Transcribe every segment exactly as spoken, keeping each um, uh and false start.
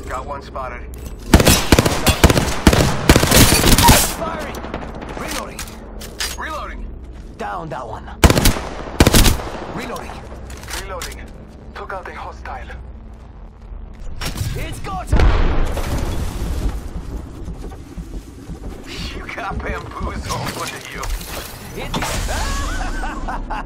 Got one spotted. Firing! Reloading! Reloading! Down that one. Reloading. Reloading. Took out a hostile. It's go time! You got bamboozled, look at you. Hit me.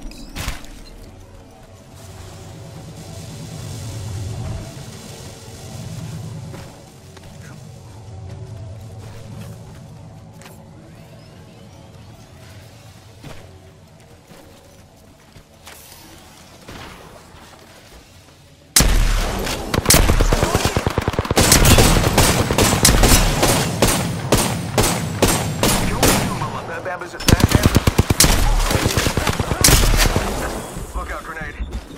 Look out, grenade.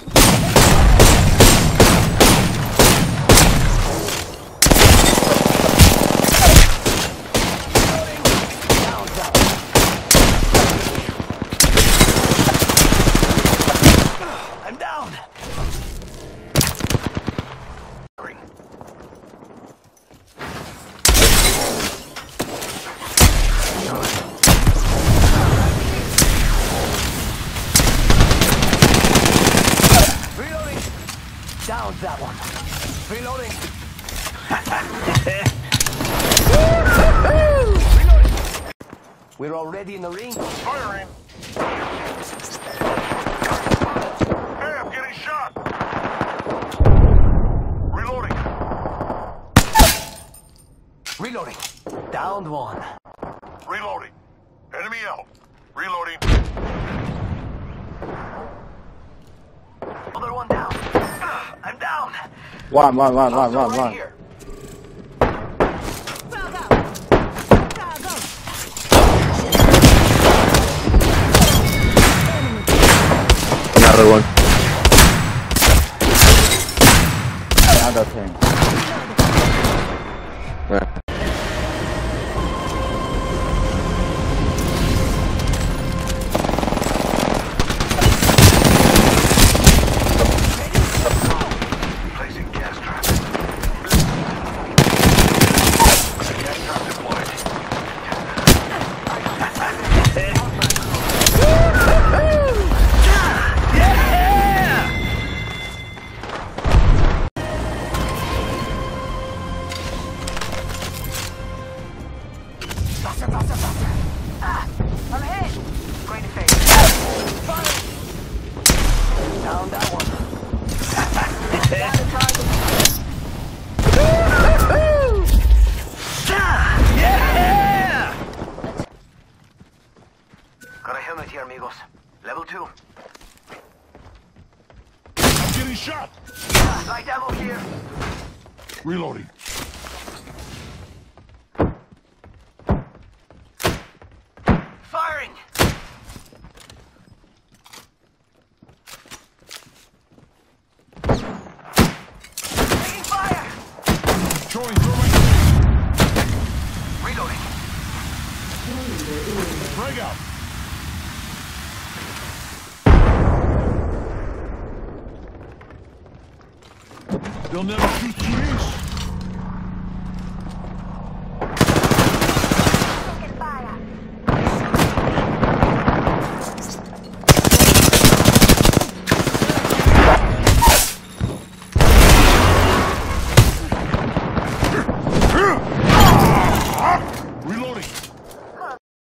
I'm down. Down that one. Reloading. Reloading. We're already in the ring. Firing. Hey, I'm getting shot. Reloading. Reloading. Downed one. Reloading. Enemy out. Reloading. Other one down. I'm down. One, one, one, one, one, Right one. here. Another one. Another thing. Yeah. Placing gas trap. Gas trap deployed. Faster, faster, faster. Ah, I'm hit. Going to face. Fire. Down that one. Down the target. Yeah! Got a helmet here, amigos. Level two. I'm getting shot. Light ammo here. Reloading. Firing. Taking fire. Throwing thermite. Reloading. Frag out. They'll never shoot through this. Reloading.